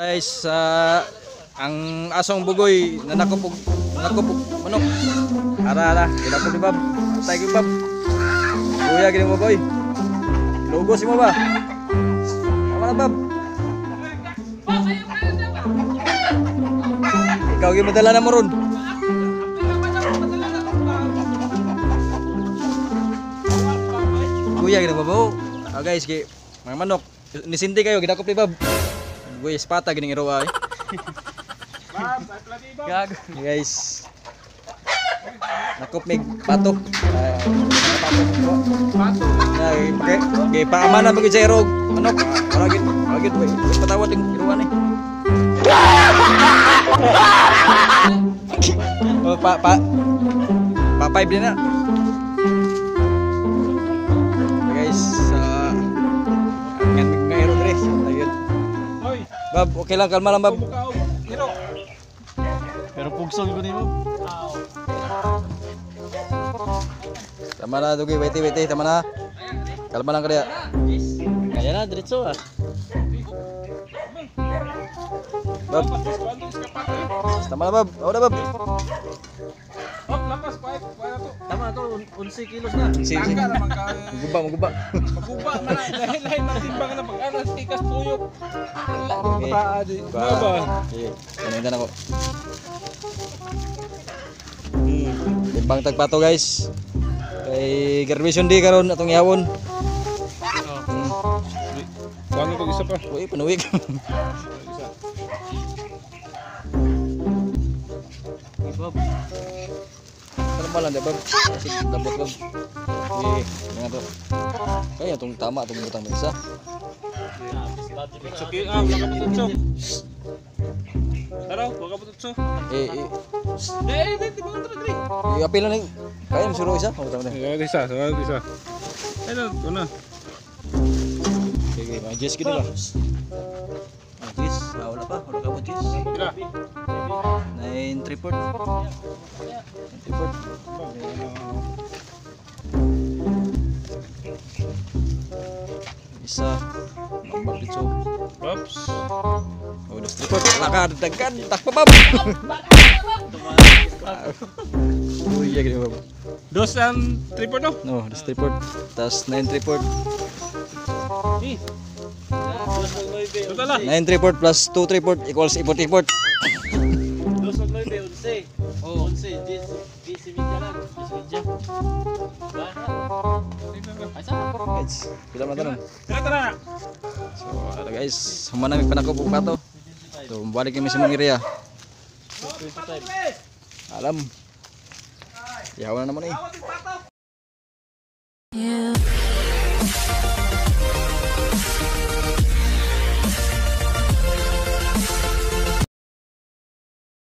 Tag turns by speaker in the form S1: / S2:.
S1: Guys, ang asong bugoy na nakupog manok. Ara, kinapog ni Bob. Tay kay Bob. Kuya gini mo boy. Logo si mo ba? Tama na Bob. Ikaw gyud madala na mo ron. Kuya gini mo ba? Guys, kay mga manok. Nisinti kayo gidakop ni Bob. Gue sepata gini ngeroa. Gago. Guys. Nakop mig pato. Pato. Kay paamana bagi zero manok. Lagit we. Patawad ding iruan ni. Oh, pa 5 din na. Guys, ngayro dre. Lagit. Bab, okay lang, kalma lang Bab.
S2: Pero pugsol ko ni Bob.
S1: Tama na, Dugi, wait, tama na. Kalma lang kaya.
S2: Kaya na, diretso ah.
S1: Bab. Tama na Bab, na Bab.
S2: Tama to, 11 kilos na.
S1: Si. Maguba.
S3: Maguba na dahil lain matimbang na pag-alas tikas tuyok.
S1: Okay. Okay. Kanina ako. Timbang tagpato guys. Kay graduation day karon atong ihawon.
S3: Bango ko isa pa.
S1: Uy, panuwig.
S2: Bob.
S1: Kalma lang, Bob. Kasi dabot Bob. Okay, nga to. Kaya itong tama, itong butang may isa.
S3: Suki wala ka pututso. Taraw, wala ka pututso. Di ba ka dre?
S1: Apil lang. Kaya mo suro isa. Tama na.
S3: Isa. Ayun, ito na.
S1: Okay, mag-jess gini ba? Mag-jess, wala pa. Wala ka mo jess.
S3: Tira.
S1: 9 tripod. 9 tripod. Isa. Mambak dito.
S3: Pops.
S1: Oh, das tripod. Lakad dagkan. Takpa Bob. Oh, iya gini Bob.
S3: Dos and tripod no?
S1: No, das tripod. Tas 9 tripod.
S3: Total lah.
S1: 9 tripod plus 2 tripod equals 4 tripod.
S2: 11. Oh, 11. Di simidya lang. Di simidya.
S1: Guys, kita man
S3: Tara.
S1: So, guys, humana mi panako po pato. So, balik kami sa mga area. Alam. Yawa na naman eh.